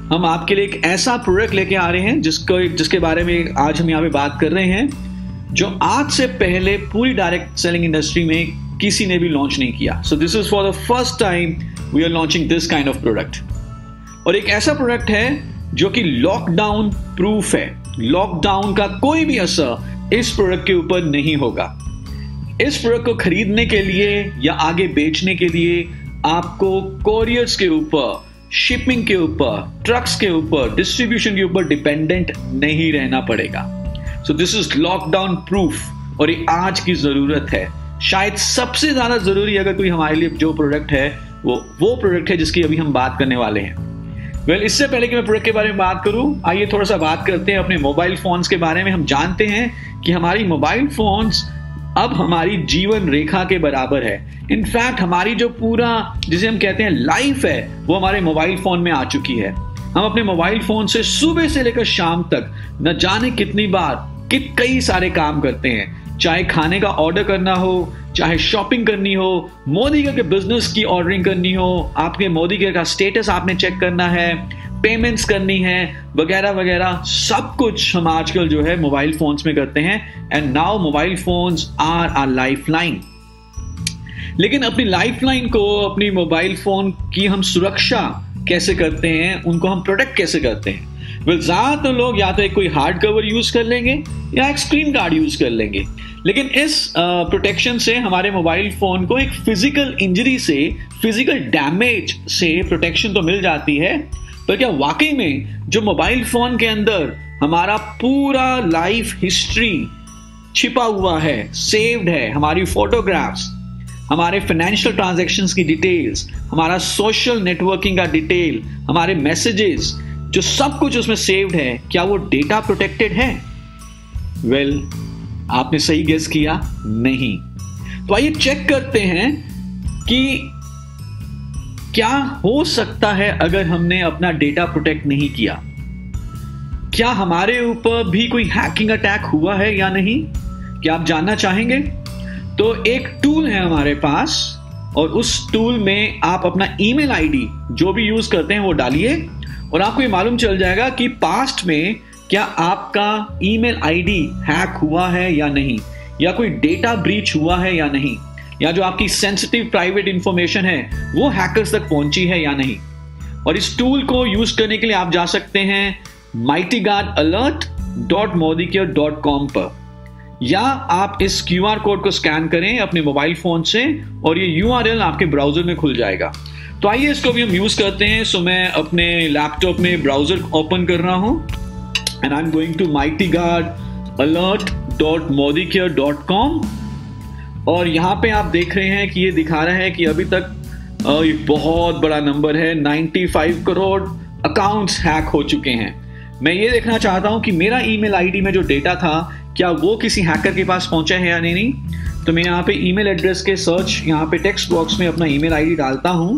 हम आपके लिए एक ऐसा प्रोडक्ट लेके आ रहे हैं जिसके बारे में आज हम यहाँ पे बात कर रहे हैं, जो आज से पहले पूरी डायरेक्ट सेलिंग इंडस्ट्री में किसी ने भी लॉन्च नहीं किया। So this is for the first time we are launching this kind of product. और एक ऐसा प्रोडक्ट है जो कि लॉकडाउन प्रूफ है। लॉकडाउन का कोई भी असर इस प्रोडक्ट के ऊपर नहीं होगा। इस प्रोडक्ट को खरीदने के लिए या आगे बेचने के लिए आपको कोरियर्स के ऊपर, शिपिंग के ऊपर, ट्रक्स के ऊपर, डिस्ट्रीब्यूशन के ऊपर डिपेंडेंट नहीं रहना पड़ेगा। So this is lockdown proof और ये आज की जरूरत है। शायद सबसे ज्यादा जरूरी अगर कोई हमारे लिए जो प्रोडक्ट है वो प्रोडक्ट है जिसकी अभी हम बात करने वाले हैं। इससे पहले कि मैं प्रोडक्ट के बारे में बात करूं, आइए थोड़ा सा बात करते हैं अपने मोबाइल फोन्स के बारे में। हम जानते हैं कि हमारी मोबाइल फोन्स अब हमारी जीवन रेखा के बराबर है। इनफैक्ट हमारी जो पूरा जिसे हम कहते हैं लाइफ है वो हमारे मोबाइल फोन में आ चुकी है। हम अपने मोबाइल फोन से सुबह से लेकर शाम तक न जाने कितनी बार कई सारे काम करते हैं, चाहे खाने का ऑर्डर करना हो, चाहे शॉपिंग करनी हो, मोदी के बिजनेस की ऑर्डरिंग करनी हो, आपके मोदी के का स्टेटस आपने चेक करना है, पेमेंट्स करनी है, वगैरह वगैरह, सब कुछ हम आजकल जो है मोबाइल फोन्स में करते हैं। And now mobile phones are our lifeline. लेकिन अपनी लाइफलाइन को, अपनी मोबाइल फोन की हम सुरक्षा कैसे करते हैं, उनको हम प्रोटेक्ट कैसे करते हैं? ज्यादातर लोग या तो एक कोई हार्ड कवर यूज कर लेंगे या एक स्क्रीन गार्ड यूज कर लेंगे। लेकिन इस प्रोटेक्शन से हमारे मोबाइल फोन को एक फिजिकल इंजरी से, फिजिकल डैमेज से प्रोटेक्शन तो मिल जाती है, पर क्या वाकई में जो मोबाइल फोन के अंदर हमारा पूरा लाइफ हिस्ट्री छिपा हुआ है, सेव्ड है, हमारी फोटोग्राफ्स, हमारे फाइनेंशियल ट्रांजैक्शंस की डिटेल्स, हमारा सोशल नेटवर्किंग का डिटेल, हमारे मैसेजेस, जो सब कुछ उसमें सेव्ड है, क्या वो डेटा प्रोटेक्टेड है? आपने सही गेस किया, नहीं। तो आइए चेक करते हैं कि क्या हो सकता है अगर हमने अपना डेटा प्रोटेक्ट नहीं किया। क्या हमारे ऊपर भी कोई हैकिंग अटैक हुआ है या नहीं? क्या आप जानना चाहेंगे? तो एक टूल है हमारे पास और उस टूल में आप अपना ईमेल आईडी जो भी यूज करते हैं वो डालिए और आपको ये मालूम चल जाएगा कि पास्ट में क्या आपका ईमेल आईडी हैक हुआ है या नहीं, या कोई डेटा ब्रीच हुआ है या नहीं, या जो आपकी सेंसिटिव प्राइवेट इंफॉर्मेशन है वो हैकर्स तक पहुंची है या नहीं। और इस टूल को यूज करने के लिए आप जा सकते हैं mightyguardalert.modicare.com पर, या आप इस QR कोड को स्कैन करें अपने मोबाइल फोन से और ये URL आपके ब्राउजर में खुल जाएगा। तो आइए इसको भी हम यूज करते हैं। सो मैं अपने लैपटॉप में ब्राउजर ओपन कर रहा हूं and I am going to mightyguardalert.modicare.com और यहाँ पे आप देख रहे हैं कि ये दिखा रहा है कि अभी तक ये बहुत बड़ा नंबर है, 95 करोड़ अकाउंट्स हैक हो चुके हैं। मैं ये देखना चाहता हूँ कि मेरा ईमेल आईडी में जो डेटा था क्या वो किसी हैकर के पास पहुंचा है या नहीं। तो मैं यहाँ पे ईमेल एड्रेस के सर्च, यहाँ पे टेक्स्ट बॉक्स में अपना ईमेल आईडी डालता हूँ,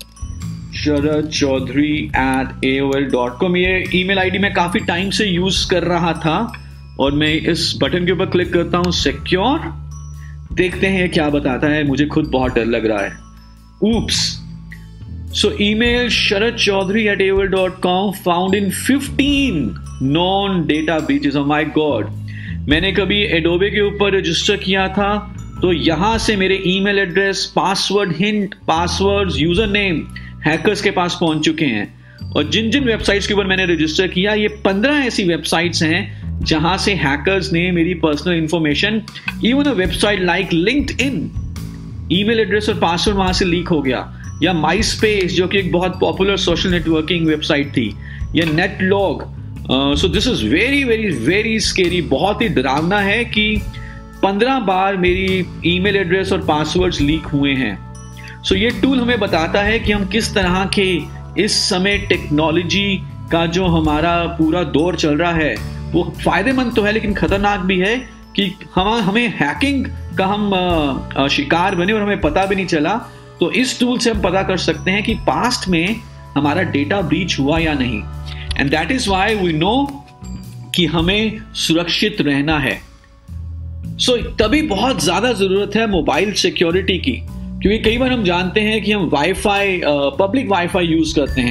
sharadchaudhary@aol.com। ये ईमेल आईडी मैं काफी टाइम से यूज कर रहा था और मैं इस बटन के ऊपर क्लिक करता हूँ सिक्योर। देखते हैं क्या बताता है, मुझे खुद बहुत डर लग रहा है। Oops. So email sharadchaudhary@aol.com found in 15 non data breaches. Oh my God, मैंने कभी एडोबे के ऊपर रजिस्टर किया था तो यहां से मेरे email address, password hint, passwords, user name hackers के पास पहुंच चुके हैं। और जिन जिन वेबसाइट्स के ऊपर मैंने रजिस्टर किया, ये 15 ऐसी वेबसाइट्स हैं जहां से हैकर्स ने मेरी personal information, even a website like LinkedIn, email address और पासवर्ड वहां से लीक हो गया, या माईस्पेस जो कि एक बहुत पॉपुलर सोशल नेटवर्किंग वेबसाइट थी, या Netlog. So this is very very very scary. बहुत ही डरावना है कि 15 बार मेरी ईमेल एड्रेस और पासवर्ड्स लीक हुए हैं। सो ये टूल हमें बताता है कि हम किस तरह के इस समय टेक्नोलॉजी का जो हमारा पूरा दौर चल रहा है वो फायदेमंद तो है लेकिन खतरनाक भी है, कि हमें हैकिंग का हम शिकार बने और हमें पता भी नहीं चला। तो इस टूल से हम पता कर सकते हैं कि पास्ट में हमारा डेटा ब्रीच हुआ या नहीं। And that is why we know कि हमें सुरक्षित रहना है। सो तभी बहुत ज्यादा जरूरत है मोबाइल सिक्योरिटी की, क्योंकि कई बार हम जानते हैं कि हम वाईफाई, पब्लिक वाईफाई यूज करते हैं,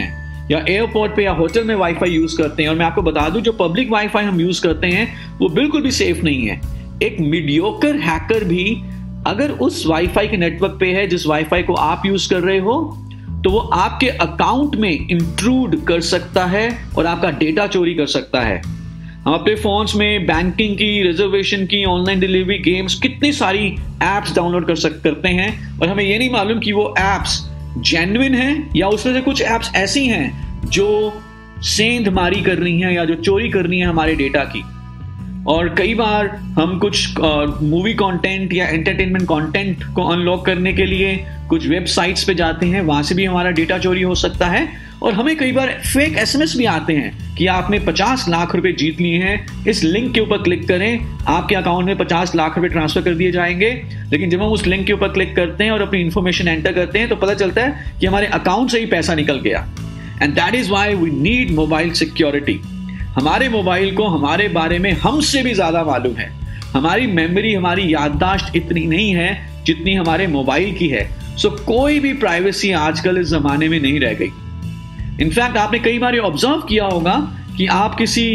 या एयरपोर्ट पे या होटल में वाईफाई यूज करते हैं, और मैं आपको बता दूं जो पब्लिक वाईफाई हम यूज करते हैं वो बिल्कुल भी सेफ नहीं है। एक मीडियोकर हैकर भी अगर उस वाईफाई के नेटवर्क पे है जिस वाईफाई को आप यूज कर रहे हो, तो वो आपके अकाउंट में इंट्रूड कर सकता है और आपका डेटा चोरी कर सकता है। हम अपने फोन्स में बैंकिंग की, रिजर्वेशन की, ऑनलाइन डिलीवरी, गेम्स, कितनी सारी एप्स डाउनलोड करते हैं और हमें ये नहीं मालूम कि वो एप्स जेन्युइन हैं या उसमें से कुछ एप्स ऐसी हैं जो सेंधमारी कर रही हैं या जो चोरी कर रही हैं हमारे डेटा की। और कई बार हम कुछ मूवी कंटेंट या एंटरटेनमेंट कंटेंट को अनलॉक करने के लिए कुछ वेबसाइट्स पे जाते हैं, वहां से भी हमारा डेटा चोरी हो सकता है। और हमें कई बार फेक एसएमएस भी आते हैं कि आपने 50 लाख रुपए जीत लिए हैं, इस लिंक के ऊपर क्लिक करें, आपके अकाउंट में 50 लाख रुपए ट्रांसफर कर दिए जाएंगे। लेकिन जब हम उस लिंक के ऊपर क्लिक करते हैं और अपनी इंफॉर्मेशन एंटर करते हैं तो पता चलता है कि हमारे अकाउंट से ही पैसा निकल गया। And that is why we need mobile security. हमारे मोबाइल को हमारे बारे में हमसे भी ज्यादा मालूम है। हमारी मेमोरी, हमारी याददाश्त इतनी नहीं है जितनी हमारे मोबाइल की है। सो कोई भी प्राइवेसी आजकल इस जमाने में नहीं रह गई। इनफैक्ट आपने कई बार ऑब्जर्व किया होगा कि आप किसी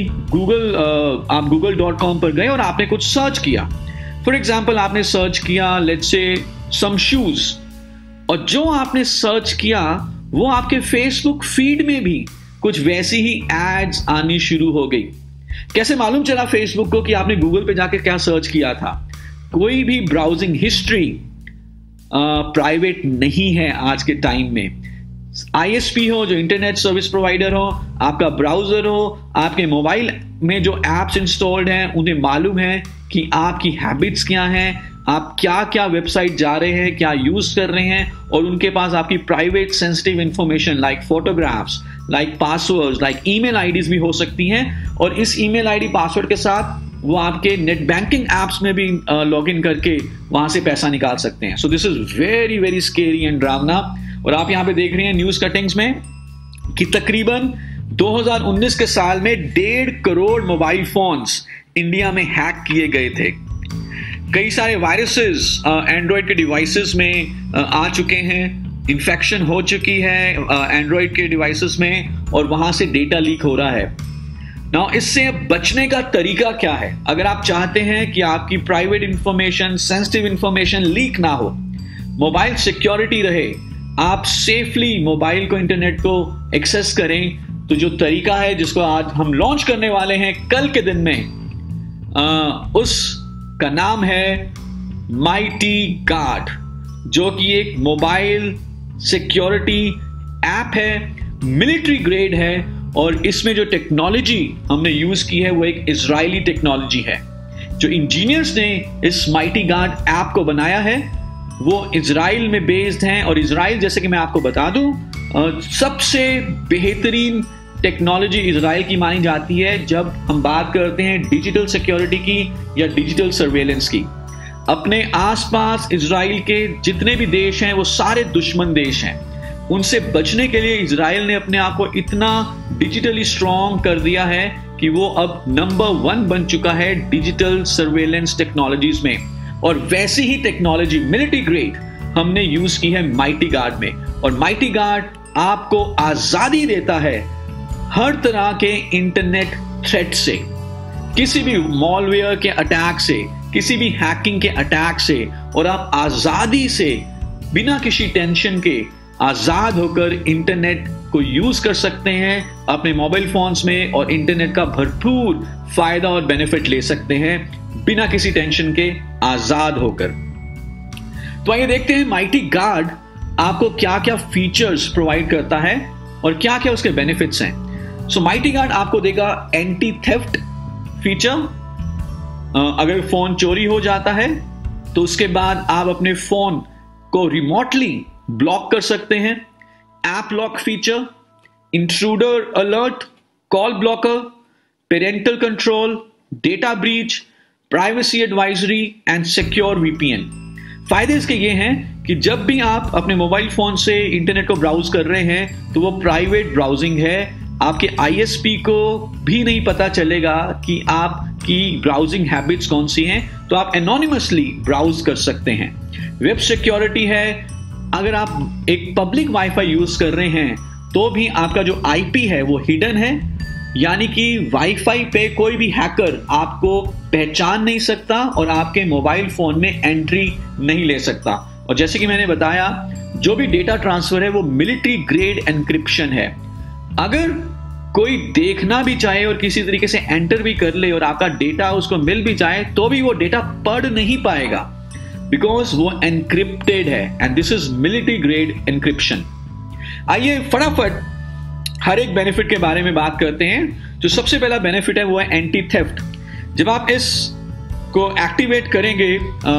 google.com पर गए और आपने कुछ सर्च किया। फॉर एग्जाम्पल आपने सर्च किया लेट्स से सम शूज, और जो आपने सर्च किया वो आपके फेसबुक फीड में भी कुछ वैसी ही एड्स आनी शुरू हो गई। कैसे मालूम चला फेसबुक को कि आपने गूगल पे जाकर क्या सर्च किया था? कोई भी ब्राउजिंग हिस्ट्री प्राइवेट नहीं है आज के टाइम में। आईएसपी हो, जो इंटरनेट सर्विस प्रोवाइडर हो, आपका ब्राउजर हो, आपके मोबाइल में जो एप्स इंस्टॉल्ड हैं उन्हें मालूम है कि आपकी हैबिट्स क्या हैं, आप क्या क्या वेबसाइट जा रहे हैं, क्या यूज कर रहे हैं, और उनके पास आपकी private sensitive information like photographs, like passwords, like email IDs भी हो सकती हैं। और इस ईमेल आईडी पासवर्ड के साथ वो आपके नेट बैंकिंग एप्स में भी लॉग इन करके वहां से पैसा निकाल सकते हैं। So this is very very scary and ड्रावना। और आप यहाँ पे देख रहे हैं न्यूज कटिंग्स में कि तकरीबन 2019 के साल में 1.5 करोड़ मोबाइल फोन्स इंडिया में हैक किए गए थे। कई सारे वायरसेस एंड्रॉयड के डिवाइसेस में आ चुके हैं, इन्फेक्शन हो चुकी है एंड्रॉयड के डिवाइसेस में, और वहां से डेटा लीक हो रहा है। नाउ इससे बचने का तरीका क्या है? अगर आप चाहते हैं कि आपकी private information, sensitive information leak ना हो, मोबाइल सिक्योरिटी रहे, आप सेफली मोबाइल को, इंटरनेट को एक्सेस करें, तो जो तरीका है जिसको आज हम लॉन्च करने वाले हैं कल के दिन में, उसका नाम है माइटी गार्ड, जो कि एक मोबाइल सिक्योरिटी ऐप है, मिलिट्री ग्रेड है, और इसमें जो टेक्नोलॉजी हमने यूज की है वो एक इजरायली टेक्नोलॉजी है। जो इंजीनियर्स ने इस माइटी गार्ड ऐप को बनाया है वो इजराइल में बेस्ड हैं, और इजराइल, जैसे कि मैं आपको बता दूं, सबसे बेहतरीन टेक्नोलॉजी इजराइल की मानी जाती है जब हम बात करते हैं डिजिटल सिक्योरिटी की या डिजिटल सर्वेलेंस की। अपने आसपास इजराइल के जितने भी देश हैं वो सारे दुश्मन देश हैं। उनसे बचने के लिए इजराइल ने अपने आप को इतना डिजिटली स्ट्रॉन्ग कर दिया है कि वो अब नंबर 1 बन चुका है डिजिटल सर्वेलेंस टेक्नोलॉजीज में। और वैसी ही टेक्नोलॉजी मिलिट्री ग्रेड हमने यूज की है माइटी गार्ड में। और माइटी गार्ड आपको आजादी देता है हर तरह के इंटरनेट थ्रेट से, किसी भी मॉलवेयर के अटैक से, किसी भी हैकिंग के अटैक से, और आप आजादी से बिना किसी टेंशन के आजाद होकर इंटरनेट को यूज कर सकते हैं अपने मोबाइल फोन्स में, और इंटरनेट का भरपूर फायदा और बेनिफिट ले सकते हैं बिना किसी टेंशन के, आजाद होकर। तो आइए देखते हैं माइटी गार्ड आपको क्या क्या फीचर्स प्रोवाइड करता है और क्या क्या उसके बेनिफिट्स हैं। सो माइटी गार्ड आपको देगा एंटी थेफ्ट फीचर। अगर फोन चोरी हो जाता है तो उसके बाद आप अपने फोन को रिमोटली ब्लॉक कर सकते हैं। App lock feature, intruder alert, call blocker, parental control, data breach, privacy advisory and secure VPN. फायदे इसके ये हैं कि जब भी आप अपने मोबाइल फोन से इंटरनेट को ब्राउज कर रहे हैं तो वो प्राइवेट ब्राउजिंग है, आपके आईएसपी को भी नहीं पता चलेगा कि आपकी ब्राउजिंग हैबिट्स कौन सी हैं, तो आप एनोनिमसली ब्राउज कर सकते हैं। वेब सिक्योरिटी है, अगर आप एक पब्लिक वाईफाई यूज कर रहे हैं तो भी आपका जो आईपी है वो हिडन है, यानी कि वाईफाई पे कोई भी हैकर आपको पहचान नहीं सकता और आपके मोबाइल फोन में एंट्री नहीं ले सकता। और जैसे कि मैंने बताया, जो भी डेटा ट्रांसफर है वो मिलिट्री ग्रेड एन्क्रिप्शन है। अगर कोई देखना भी चाहे और किसी तरीके से एंटर भी कर ले और आपका डेटा उसको मिल भी जाए, तो भी वो डेटा पढ़ नहीं पाएगा, बिकॉज वो एनक्रिप्टेड है, and this is military grade encryption. आइए फटाफट हर एक बेनिफिट के बारे में बात करते हैं। जो सबसे पहला बेनिफिट है वो है एंटी थेफ्ट। जब आप इस को एक्टिवेट करेंगे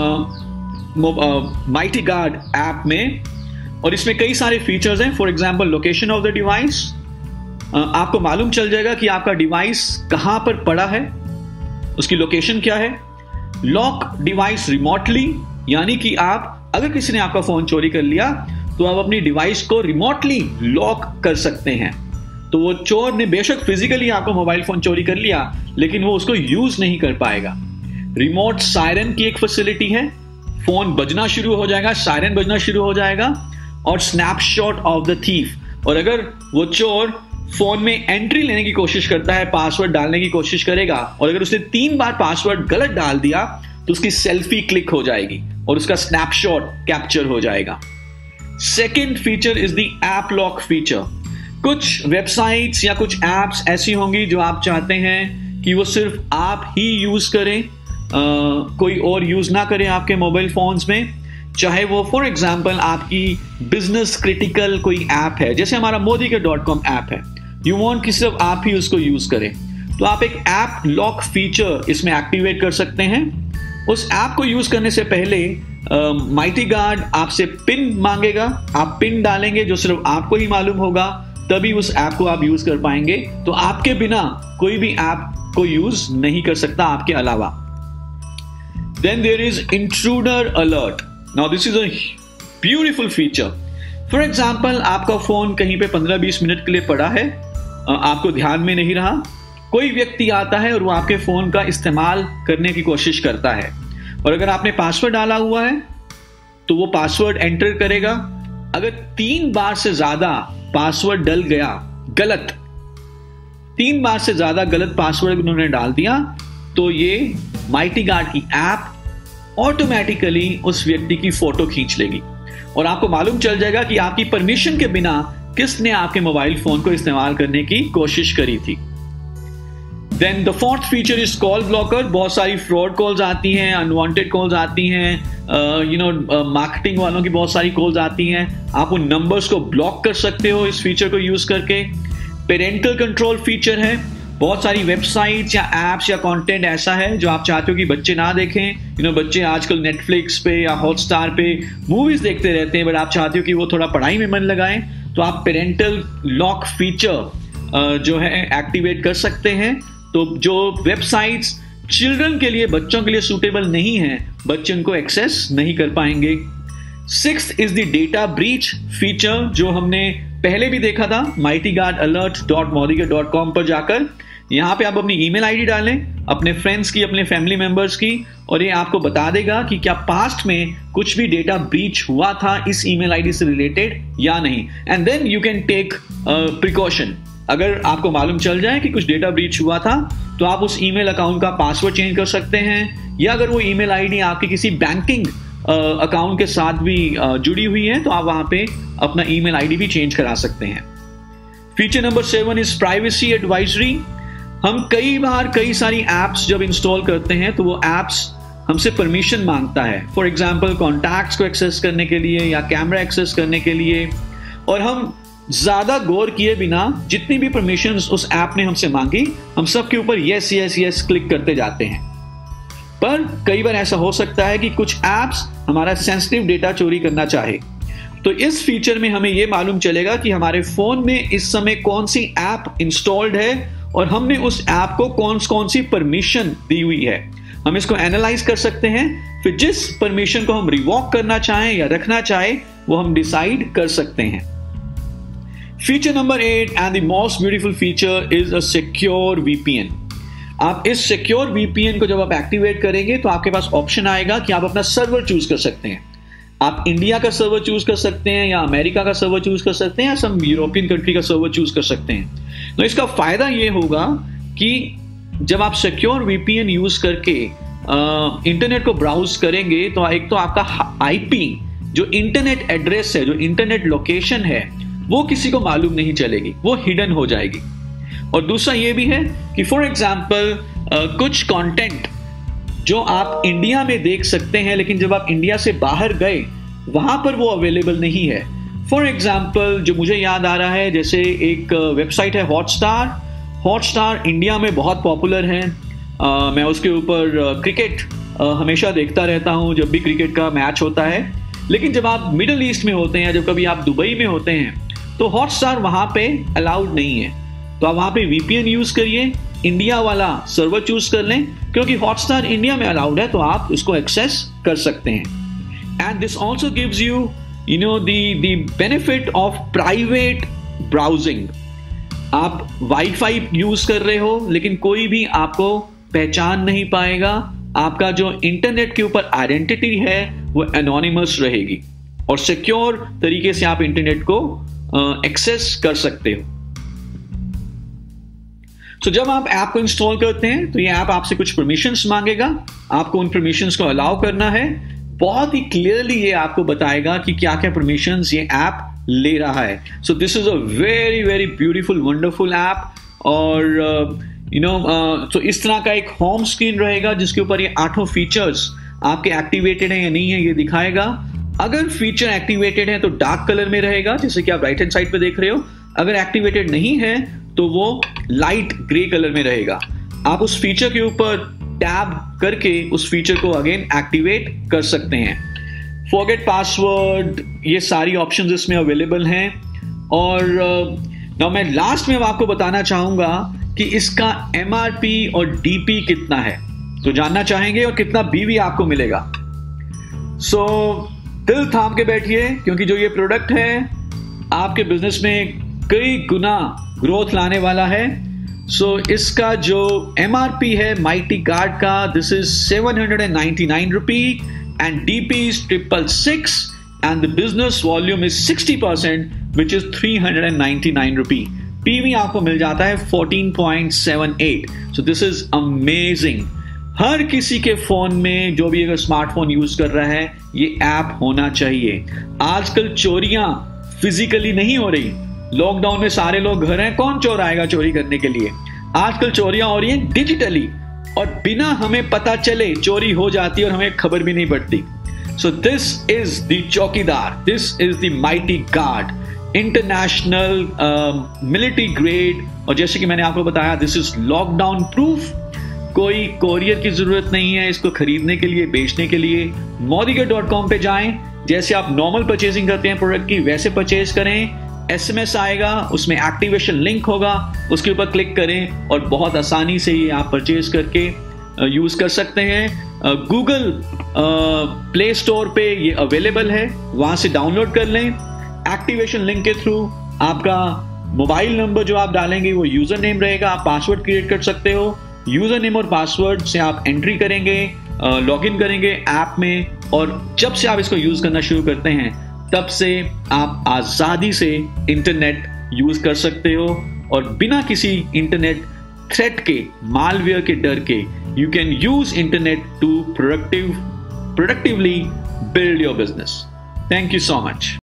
माइटी गार्ड ऐप में, और इसमें कई सारे फीचर्स हैं। For example, location of the device, आपको मालूम चल जाएगा कि आपका डिवाइस कहां पर पड़ा है, उसकी लोकेशन क्या है। लॉक डिवाइस रिमोटली, यानी कि आप अगर किसी ने आपका फोन चोरी कर लिया तो आप अपनी डिवाइस को रिमोटली लॉक कर सकते हैं। तो वो चोर ने बेशक फिजिकली आपका मोबाइल फोन चोरी कर लिया, लेकिन वो उसको यूज नहीं कर पाएगा। रिमोट सायरन की एक फैसिलिटी है, फोन बजना शुरू हो जाएगा, सायरन बजना शुरू हो जाएगा, और स्नैपशॉट ऑफ द थीफ। और अगर वो चोर फोन में एंट्री लेने की कोशिश करता है, पासवर्ड डालने की कोशिश करेगा, और अगर उसने 3 बार पासवर्ड गलत डाल दिया तो उसकी सेल्फी क्लिक हो जाएगी और उसका स्नैपशॉट कैप्चर हो जाएगा। Second feature is the app lock feature. कुछ वेबसाइट्स या कुछ एप्स ऐसी होंगी जो आप चाहते हैं कि वो सिर्फ आप ही यूज करें, कोई और यूज ना करे आपके मोबाइल फोन्स में। चाहे वो फॉर एग्जांपल आपकी बिजनेस क्रिटिकल कोई ऐप है, जैसे हमारा मोदी के .com ऐप है, यू वांट कि सिर्फ आप ही उसको यूज करें, तो आप एक ऐप लॉक फीचर इसमें एक्टिवेट कर सकते हैं। उस ऐप को यूज करने से पहले माइटी गार्ड आपसे पिन मांगेगा, आप पिन डालेंगे जो सिर्फ आपको ही मालूम होगा, तभी उस ऐप को आप यूज कर पाएंगे। तो आपके बिना कोई भी ऐप को यूज नहीं कर सकता आपके अलावा। Then there is intruder alert. Now this is a beautiful feature. For example, आपका फोन कहीं पे 15-20 मिनट के लिए पड़ा है, आपको ध्यान में नहीं रहा, कोई व्यक्ति आता है और वो आपके फोन का इस्तेमाल करने की कोशिश करता है, और अगर आपने पासवर्ड डाला हुआ है तो वो पासवर्ड एंटर करेगा। अगर 3 बार से ज्यादा पासवर्ड डल गया गलत, 3 बार से ज्यादा गलत पासवर्ड उन्होंने डाल दिया, तो ये माइटी गार्ड की ऐप ऑटोमेटिकली उस व्यक्ति की फोटो खींच लेगी और आपको मालूम चल जाएगा कि आपकी परमिशन के बिना किसने आपके मोबाइल फोन को इस्तेमाल करने की कोशिश करी थी। Then the fourth feature is call blocker. बहुत सारी फ्रॉड कॉल्स आती हैं, अनवांटेड कॉल्स आती हैं, मार्केटिंग वालों की बहुत सारी कॉल्स आती हैं। आप उन नंबर्स को ब्लॉक कर सकते हो इस फीचर को यूज करके। पेरेंटल कंट्रोल फीचर है। बहुत सारी वेबसाइट्स या एप्स या कंटेंट ऐसा है जो आप चाहते हो कि बच्चे ना देखें। बच्चे आजकल नेटफ्लिक्स पे या हॉटस्टार पे मूवीज देखते रहते हैं, बट आप चाहते हो कि वो थोड़ा पढ़ाई में मन लगाएं, तो आप पेरेंटल लॉक फीचर जो है एक्टिवेट कर सकते हैं। तो जो वेबसाइट्स चिल्ड्रन के लिए, बच्चों के लिए सूटेबल नहीं है, बच्चे उनको एक्सेस नहीं कर पाएंगे। 6th is the data breach feature, जो हमने पहले भी देखा था mightyguardalert.modike.com पर जाकर। यहाँ पे आप अपनी ईमेल आईडी डालें, अपने फ्रेंड्स की, अपने फैमिली मेंबर्स की, और ये आपको बता देगा कि क्या पास्ट में कुछ भी डेटा ब्रीच हुआ था इस ईमेल आईडी से रिलेटेड या नहीं। And then you can take precaution. अगर आपको मालूम चल जाए कि कुछ डेटा ब्रीच हुआ था, तो आप उस ईमेल अकाउंट का पासवर्ड चेंज कर सकते हैं, या अगर वो ईमेल आईडी आपकी किसी बैंकिंग अकाउंट के साथ भी जुड़ी हुई है, तो आप वहां पे अपना ईमेल आईडी भी चेंज करा सकते हैं। Feature number 7 is privacy advisory. हम कई सारी एप्स जब इंस्टॉल करते हैं तो वो एप्स हमसे परमिशन मांगता है, फॉर एग्जांपल कॉन्टैक्ट्स को एक्सेस करने के लिए या कैमरा एक्सेस करने के लिए, और हम ज्यादा गौर किए बिना जितनी भी परमिशंस उस ऐप ने हमसे मांगी, हम सब के ऊपर यस यस यस क्लिक करते जाते हैं। पर कई बार ऐसा हो सकता है कि कुछ एप्स हमारा सेंसिटिव डेटा चोरी करना चाहे, तो इस फीचर में हमें यह मालूम चलेगा कि हमारे फोन में इस समय कौन सी ऐप इंस्टॉल्ड है और हमने उस ऐप को कौन सी परमिशन दी हुई है। हम इसको एनालाइज कर सकते हैं, फिर जिस परमिशन को हम रिवॉक करना चाहें या रखना चाहें वो हम डिसाइड कर सकते हैं। Feature number 8 and the most beautiful feature is a secure VPN. आप इस सिक्योर वीपीएन को जब आप एक्टिवेट करेंगे तो आपके पास ऑप्शन आएगा कि आप अपना सर्वर चूज कर सकते हैं। आप इंडिया का सर्वर चूज कर सकते हैं या अमेरिका का सर्वर चूज कर सकते हैं या सम यूरोपियन कंट्री का सर्वर चूज कर सकते हैं। तो इसका फायदा ये होगा कि जब आप सिक्योर वीपीएन यूज करके इंटरनेट को ब्राउज करेंगे तो एक तो आपका आईपी जो इंटरनेट एड्रेस है, जो इंटरनेट लोकेशन है, वो किसी को मालूम नहीं चलेगी, वो हिडन हो जाएगी। और दूसरा ये भी है कि फॉर एग्जाम्पल कुछ कंटेंट जो आप इंडिया में देख सकते हैं लेकिन जब आप इंडिया से बाहर गए वहां पर वो अवेलेबल नहीं है। फॉर एग्जाम्पल जो मुझे याद आ रहा है, जैसे एक वेबसाइट है हॉटस्टार इंडिया में बहुत पॉपुलर है। मैं उसके ऊपर क्रिकेट हमेशा देखता रहता हूँ जब भी क्रिकेट का मैच होता है। लेकिन जब आप मिडल ईस्ट में होते हैं, जब कभी आप दुबई में होते हैं तो हॉटस्टार वहाँ पे अलाउड नहीं है। तो आप वहाँ पे वीपीएन यूज करिए, इंडिया वाला सर्वर चूज कर लें, क्योंकि हॉटस्टार इंडिया में अलाउड है तो आप इसको एक्सेस कर सकते हैं। And this also gives you the benefit of private browsing. आप वाईफाई यूज कर रहे हो लेकिन कोई भी आपको पहचान नहीं पाएगा, आपका जो इंटरनेट के ऊपर आइडेंटिटी है वो एनोनिमस रहेगी और सिक्योर तरीके से आप इंटरनेट को एक्सेस कर सकते हो। तो जब आप ऐप को इंस्टॉल करते हैं तो ये ऐप आपसे कुछ परमिशंस मांगेगा, आपको उन परमिशंस को अलाउ करना है। बहुत ही क्लियरली ये आपको बताएगा कि क्या क्या परमिशंस ये ऐप ले रहा है। So this is a very very beautiful wonderful app. और तो इस तरह का एक होम स्क्रीन रहेगा जिसके ऊपर ये 8 फीचर्स आपके एक्टिवेटेड हैं या नहीं है ये दिखाएगा। अगर फीचर एक्टिवेटेड है तो डार्क कलर में रहेगा, जैसे कि आप राइट हैंड साइड पे देख रहे हो। अगर एक्टिवेटेड नहीं है तो वो लाइट ग्रे कलर में रहेगा। आप उस फीचर के ऊपर टैब करके उस फीचर को अगेन एक्टिवेट कर सकते हैं। फॉरगेट पासवर्ड, ये सारी ऑप्शंस इसमें अवेलेबल हैं। और नाउ मैं लास्ट में आपको बताना चाहूंगा कि इसका एमआरपी और डीपी कितना है, तो जानना चाहेंगे, और कितना बीवी आपको मिलेगा। सो दिल थाम के बैठिए, क्योंकि जो ये प्रोडक्ट है आपके बिजनेस में कई गुना ग्रोथ लाने वाला है। सो इसका जो एमआरपी है माइटी गार्ड का, this is 799 rupee and DP is 666 and the business volume is 60% which is 399 rupee. PV आपको मिल जाता है 14.78। So this is amazing. हर किसी के फोन में, जो भी अगर स्मार्टफोन यूज कर रहा है, ये ऐप होना चाहिए। आजकल चोरियां फिजिकली नहीं हो रही, लॉकडाउन में सारे लोग घर हैं, कौन चोर आएगा चोरी करने के लिए। आजकल चोरियां हो रही हैं डिजिटली और बिना हमें पता चले चोरी हो जाती है और हमें खबर भी नहीं पड़ती। सो दिस इज द चौकीदार, this is the mighty guard, international military grade. और जैसे कि मैंने आपको बताया, दिस इज लॉकडाउन प्रूफ। कोई कोरियर की जरूरत नहीं है इसको खरीदने के लिए, बेचने के लिए। modigate.com पे जाएं, जैसे आप नॉर्मल परचेजिंग करते हैं प्रोडक्ट की वैसे परचेज करें। एसएमएस आएगा, उसमें एक्टिवेशन लिंक होगा, उसके ऊपर क्लिक करें और बहुत आसानी से ये आप परचेज करके यूज कर सकते हैं। गूगल प्ले स्टोर पे ये अवेलेबल है, वहां से डाउनलोड कर लें। एक्टिवेशन लिंक के थ्रू आपका मोबाइल नंबर जो आप डालेंगे वो यूजर नेम रहेगा, आप पासवर्ड क्रिएट कर सकते हो। यूजर नेम और पासवर्ड से आप एंट्री करेंगे, लॉगिन करेंगे ऐप में, और जब से आप इसको यूज करना शुरू करते हैं तब से आप आजादी से इंटरनेट यूज कर सकते हो और बिना किसी इंटरनेट थ्रेट के, मालवेयर के डर के, you can use internet to productively build your business. Thank you so much.